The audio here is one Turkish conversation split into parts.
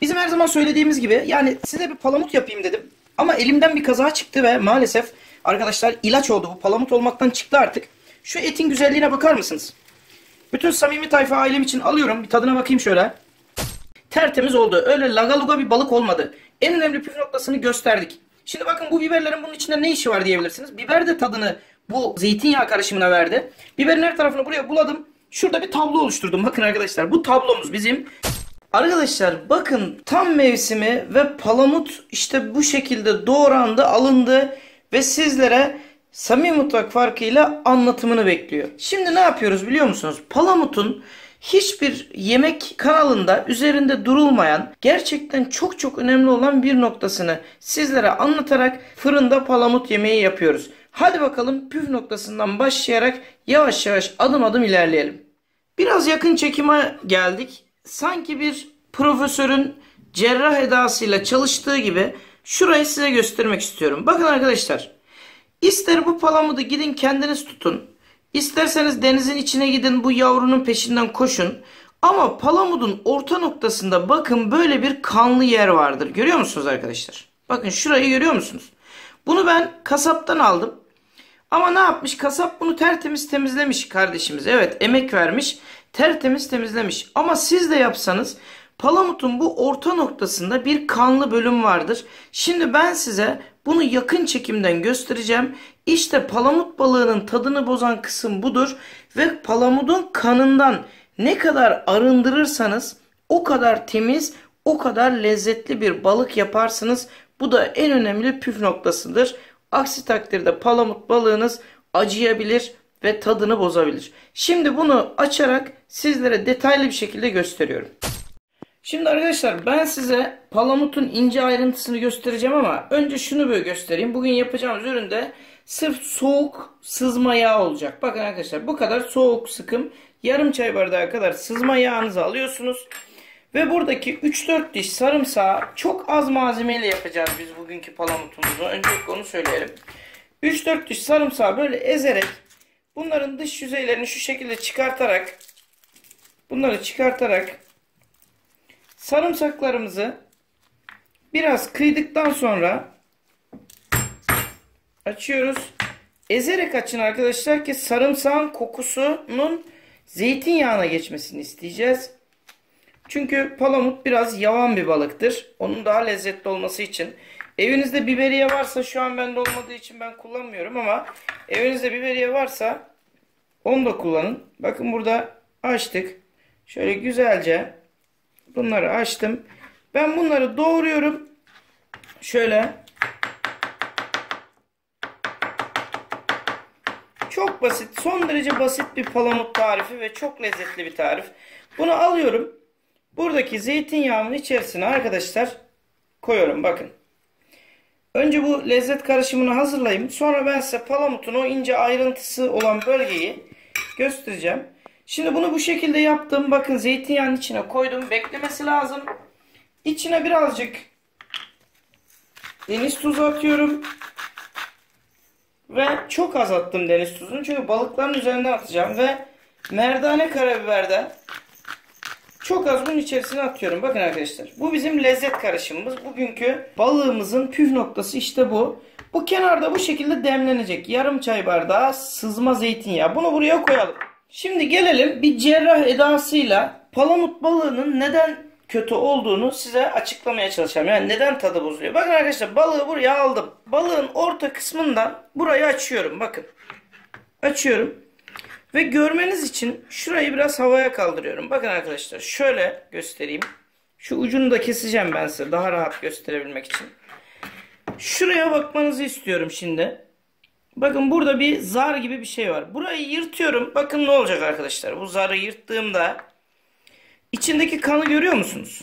Bizim her zaman söylediğimiz gibi yani size bir palamut yapayım dedim. Ama elimden bir kaza çıktı ve maalesef arkadaşlar ilaç oldu. Bu palamut olmaktan çıktı artık. Şu etin güzelliğine bakar mısınız? Bütün samimi tayfa ailem için alıyorum. Bir tadına bakayım şöyle. Tertemiz oldu. Öyle lagaluga bir balık olmadı. En önemli püf noktasını gösterdik. Şimdi bakın bu biberlerin bunun içinde ne işi var diyebilirsiniz. Biber de tadını bu zeytinyağı karışımına verdi. Biberin her tarafını buraya buladım. Şurada bir tablo oluşturdum. Bakın arkadaşlar bu tablomuz bizim. Arkadaşlar bakın tam mevsimi ve palamut işte bu şekilde doğrandı, alındı ve sizlere Samimi Mutfak farkıyla anlatımını bekliyor. Şimdi ne yapıyoruz biliyor musunuz? Palamutun hiçbir yemek kanalında üzerinde durulmayan, gerçekten çok çok önemli olan bir noktasını sizlere anlatarak fırında palamut yemeği yapıyoruz. Hadi bakalım püf noktasından başlayarak yavaş yavaş adım adım ilerleyelim. Biraz yakın çekime geldik. Sanki bir profesörün cerrah edasıyla çalıştığı gibi şurayı size göstermek istiyorum. Bakın arkadaşlar. İster bu palamudu gidin kendiniz tutun. İsterseniz denizin içine gidin bu yavrunun peşinden koşun. Ama palamudun orta noktasında bakın böyle bir kanlı yer vardır. Görüyor musunuz arkadaşlar? Bakın şurayı görüyor musunuz? Bunu ben kasaptan aldım. Ama ne yapmış? Kasap bunu tertemiz temizlemiş kardeşimiz. Evet, emek vermiş. Tertemiz temizlemiş. Ama siz de yapsanız palamutun bu orta noktasında bir kanlı bölüm vardır. Şimdi ben size bunu yakın çekimden göstereceğim. İşte palamut balığının tadını bozan kısım budur. Ve palamudun kanından ne kadar arındırırsanız o kadar temiz, o kadar lezzetli bir balık yaparsınız. Bu da en önemli püf noktasıdır. Aksi takdirde palamut balığınız acıyabilir ve tadını bozabilir. Şimdi bunu açarak sizlere detaylı bir şekilde gösteriyorum. Şimdi arkadaşlar ben size palamutun ince ayrıntısını göstereceğim ama önce şunu böyle göstereyim. Bugün yapacağımız üründe sırf soğuk sızma yağı olacak. Bakın arkadaşlar bu kadar soğuk sıkım yarım çay bardağı kadar sızma yağınızı alıyorsunuz. Ve buradaki 3-4 diş sarımsağı çok az malzemeyle yapacağız biz bugünkü palamutumuzu. Öncelikle onu söyleyelim. 3-4 diş sarımsağı böyle ezerek bunların dış yüzeylerini şu şekilde çıkartarak sarımsaklarımızı biraz kıydıktan sonra açıyoruz. Ezerek açın arkadaşlar ki sarımsağın kokusunun zeytinyağına geçmesini isteyeceğiz. Çünkü palamut biraz yavan bir balıktır. Onun daha lezzetli olması için. Evinizde biberiye varsa, şu an bende olmadığı için ben kullanmıyorum ama evinizde biberiye varsa onu da kullanın. Bakın burada açtık. Şöyle güzelce bunları açtım. Ben bunları doğruyorum. Şöyle. Çok basit, son derece basit bir palamut tarifi ve çok lezzetli bir tarif. Bunu alıyorum. Buradaki zeytinyağının içerisine arkadaşlar koyuyorum. Bakın. Önce bu lezzet karışımını hazırlayayım. Sonra ben size palamutun o ince ayrıntısı olan bölgeyi göstereceğim. Şimdi bunu bu şekilde yaptım. Bakın zeytinyağının içine koydum. Beklemesi lazım. İçine birazcık deniz tuzu atıyorum. Ve çok az attım deniz tuzunu. Çünkü balıkların üzerinden atacağım. Ve merdane karabiberden çok az bunun içerisine atıyorum. Bakın arkadaşlar. Bu bizim lezzet karışımımız. Bugünkü balığımızın püf noktası işte bu. Bu kenarda bu şekilde demlenecek. Yarım çay bardağı sızma zeytinyağı. Bunu buraya koyalım. Şimdi gelelim bir cerrah edasıyla palamut balığının neden kötü olduğunu size açıklamaya çalışacağım. Yani neden tadı bozuluyor. Bakın arkadaşlar balığı buraya aldım. Balığın orta kısmından burayı açıyorum. Bakın. Açıyorum. Ve görmeniz için şurayı biraz havaya kaldırıyorum. Bakın arkadaşlar şöyle göstereyim. Şu ucunu da keseceğim ben size daha rahat gösterebilmek için. Şuraya bakmanızı istiyorum şimdi. Bakın burada bir zar gibi bir şey var. Burayı yırtıyorum. Bakın ne olacak arkadaşlar. Bu zarı yırttığımda içindeki kanı görüyor musunuz?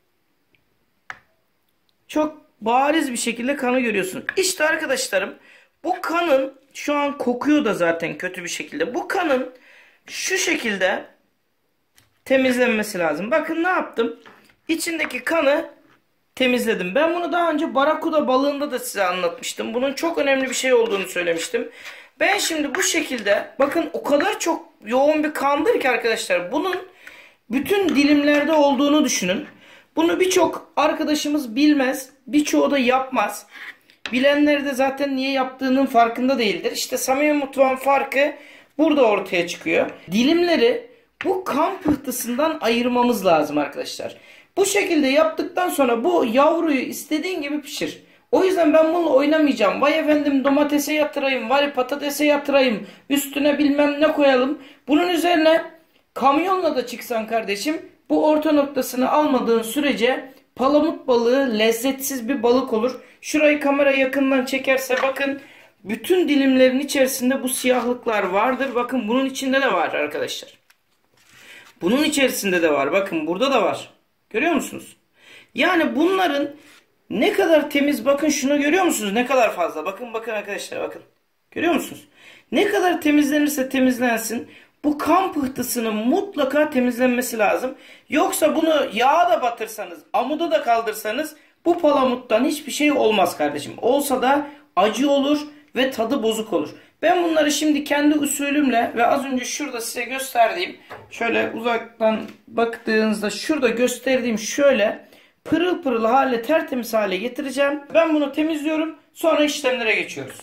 Çok bariz bir şekilde kanı görüyorsunuz. İşte arkadaşlarım bu kanın şu an kokuyor da zaten kötü bir şekilde. Bu kanın şu şekilde temizlenmesi lazım. Bakın ne yaptım? İçindeki kanı temizledim. Ben bunu daha önce barakuda balığında da size anlatmıştım. Bunun çok önemli bir şey olduğunu söylemiştim. Ben şimdi bu şekilde bakın o kadar çok yoğun bir kandır ki arkadaşlar. Bunun bütün dilimlerde olduğunu düşünün. Bunu birçok arkadaşımız bilmez. Birçoğu da yapmaz. Bilenler de zaten niye yaptığının farkında değildir. İşte samimi mutfağın farkı burada ortaya çıkıyor. Dilimleri bu kan pıhtısından ayırmamız lazım arkadaşlar. Bu şekilde yaptıktan sonra bu yavruyu istediğin gibi pişir. O yüzden ben bununla oynamayacağım. Vay efendim domatese yatırayım, vay patatese yatırayım, üstüne bilmem ne koyalım. Bunun üzerine kamyonla da çıksan kardeşim, bu orta noktasını almadığın sürece palamut balığı lezzetsiz bir balık olur. Şurayı kamera yakından çekerse bakın, bütün dilimlerin içerisinde bu siyahlıklar vardır. Bakın bunun içinde de var arkadaşlar. Bunun içerisinde de var. Bakın burada da var. Görüyor musunuz? Yani bunların ne kadar temiz, bakın şunu görüyor musunuz? Ne kadar fazla. Bakın arkadaşlar bakın. Görüyor musunuz? Ne kadar temizlenirse temizlensin bu kan pıhtısının mutlaka temizlenmesi lazım. Yoksa bunu yağa da batırsanız, amuda da kaldırsanız bu palamuttan hiçbir şey olmaz kardeşim. Olsa da acı olur ve tadı bozuk olur. Ben bunları şimdi kendi usulümle ve az önce şurada size gösterdiğim, şöyle uzaktan baktığınızda şurada gösterdiğim şöyle pırıl pırıl hale, tertemiz hale getireceğim. Ben bunu temizliyorum. Sonra işlemlere geçiyoruz.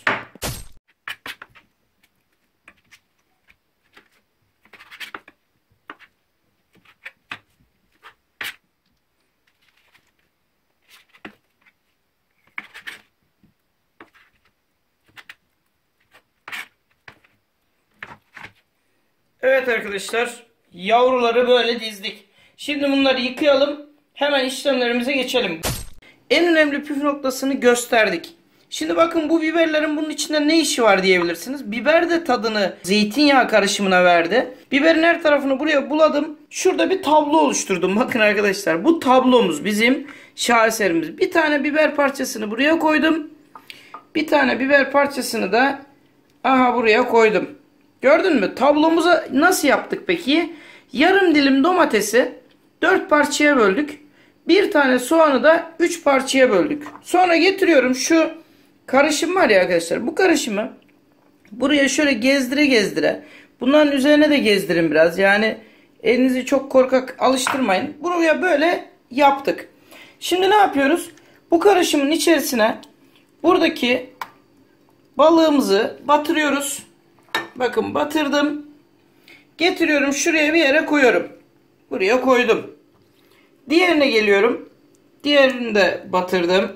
Evet arkadaşlar, yavruları böyle dizdik. Şimdi bunları yıkayalım. Hemen işlemlerimize geçelim. En önemli püf noktasını gösterdik. Şimdi bakın bu biberlerin bunun içinde ne işi var diyebilirsiniz. Biber de tadını zeytinyağı karışımına verdi. Biberin her tarafını buraya buladım. Şurada bir tablo oluşturdum. Bakın arkadaşlar, bu tablomuz bizim şaheserimiz. Bir tane biber parçasını buraya koydum. Bir tane biber parçasını da buraya koydum. Gördün mü? Tablomuza nasıl yaptık peki? Yarım dilim domatesi 4 parçaya böldük. Bir tane soğanı da 3 parçaya böldük. Sonra getiriyorum şu karışım var ya arkadaşlar. Bu karışımı buraya şöyle gezdire gezdire. Bunların üzerine de gezdirin biraz. Yani elinizi çok korkak alıştırmayın. Buraya böyle yaptık. Şimdi ne yapıyoruz? Bu karışımın içerisine buradaki balığımızı batırıyoruz. Bakın batırdım. Getiriyorum şuraya bir yere koyuyorum. Buraya koydum. Diğerine geliyorum. Diğerini de batırdım.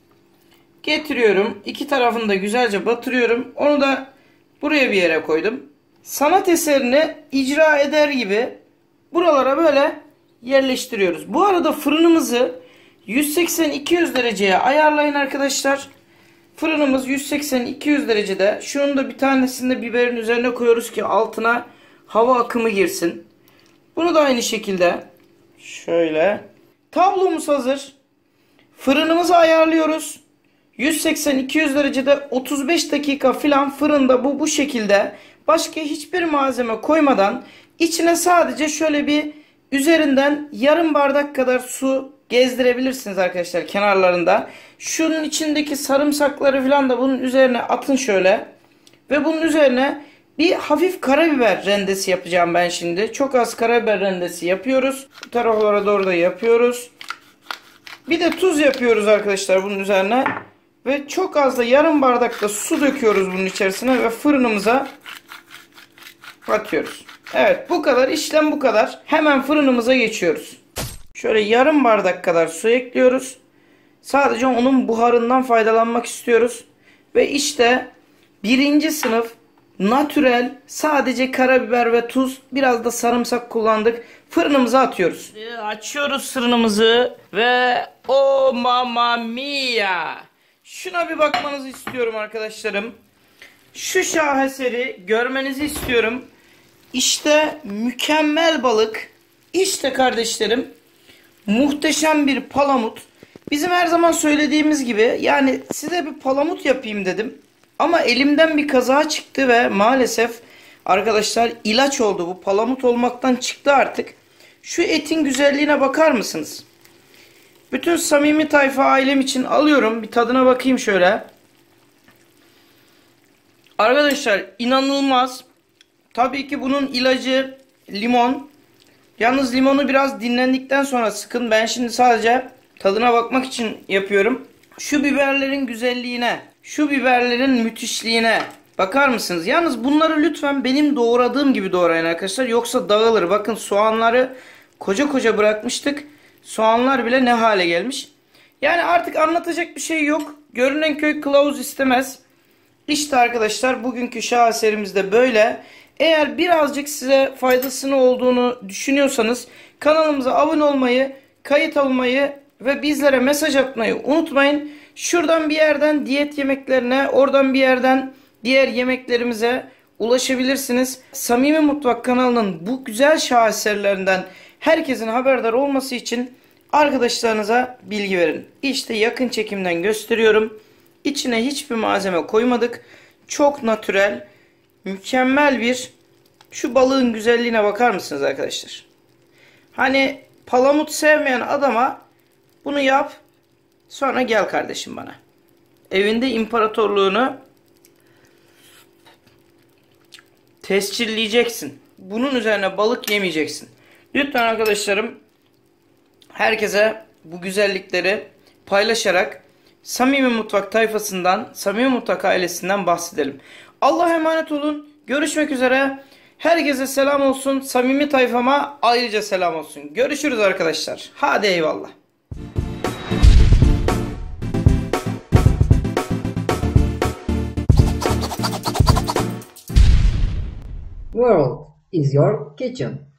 Getiriyorum. İki tarafını da güzelce batırıyorum. Onu da buraya bir yere koydum. Sanat eserini icra eder gibi buralara böyle yerleştiriyoruz. Bu arada fırınımızı 180-200 dereceye ayarlayın arkadaşlar. Fırınımız 180-200 derecede. Şunun da bir tanesini de biberin üzerine koyuyoruz ki altına hava akımı girsin. Bunu da aynı şekilde şöyle. Tablomuz hazır. Fırınımızı ayarlıyoruz. 180-200 derecede 35 dakika filan fırında bu şekilde. Başka hiçbir malzeme koymadan içine sadece şöyle bir üzerinden yarım bardak kadar su gezdirebilirsiniz arkadaşlar kenarlarında. Şunun içindeki sarımsakları filan da bunun üzerine atın şöyle. Ve bunun üzerine bir hafif karabiber rendesi yapacağım ben şimdi. Çok az karabiber rendesi yapıyoruz. Bu taraflara doğru da yapıyoruz. Bir de tuz yapıyoruz arkadaşlar bunun üzerine. Ve çok az da yarım bardak da su döküyoruz bunun içerisine ve fırınımıza atıyoruz. Evet, bu kadar, işlem bu kadar. Hemen fırınımıza geçiyoruz. Şöyle yarım bardak kadar su ekliyoruz. Sadece onun buharından faydalanmak istiyoruz. Ve işte birinci sınıf natürel sadece karabiber ve tuz, biraz da sarımsak kullandık. Fırınımıza atıyoruz. Açıyoruz fırınımızı ve oh mamma mia. Şuna bir bakmanızı istiyorum arkadaşlarım. Şu şaheseri görmenizi istiyorum. İşte mükemmel balık. İşte kardeşlerim, muhteşem bir palamut. Bizim her zaman söylediğimiz gibi, yani size bir palamut yapayım dedim. Ama elimden bir kaza çıktı ve maalesef arkadaşlar ilaç oldu. Bu palamut olmaktan çıktı artık. Şu etin güzelliğine bakar mısınız? Bütün samimi tayfa ailem için alıyorum. Bir tadına bakayım şöyle. Arkadaşlar inanılmaz. Tabii ki bunun ilacı limon. Yalnız limonu biraz dinlendikten sonra sıkın. Ben şimdi sadece tadına bakmak için yapıyorum. Şu biberlerin güzelliğine, şu biberlerin müthişliğine bakar mısınız? Yalnız bunları lütfen benim doğradığım gibi doğrayın arkadaşlar. Yoksa dağılır. Bakın soğanları koca koca bırakmıştık. Soğanlar bile ne hale gelmiş. Yani artık anlatacak bir şey yok. Görünen köy kılavuz istemez. İşte arkadaşlar bugünkü şaheserimiz de böyle. Eğer birazcık size faydasını olduğunu düşünüyorsanız kanalımıza abone olmayı, kayıt olmayı ve bizlere mesaj atmayı unutmayın. Şuradan bir yerden diyet yemeklerine, oradan bir yerden diğer yemeklerimize ulaşabilirsiniz. Samimi Mutfak kanalının bu güzel şaheserlerinden herkesin haberdar olması için arkadaşlarınıza bilgi verin. İşte yakın çekimden gösteriyorum. İçine hiçbir malzeme koymadık. Çok natürel, mükemmel bir, şu balığın güzelliğine bakar mısınız arkadaşlar? Hani palamut sevmeyen adama bunu yap, sonra gel kardeşim bana. Evinde imparatorluğunu tescilleyeceksin. Bunun üzerine balık yemeyeceksin. Lütfen arkadaşlarım, herkese bu güzellikleri paylaşarak Samimi Mutfak tayfasından, Samimi Mutfak ailesinden bahsedelim. Allah'a emanet olun. Görüşmek üzere. Herkese selam olsun. Samimi tayfama ayrıca selam olsun. Görüşürüz arkadaşlar. Hadi eyvallah. World is your kitchen.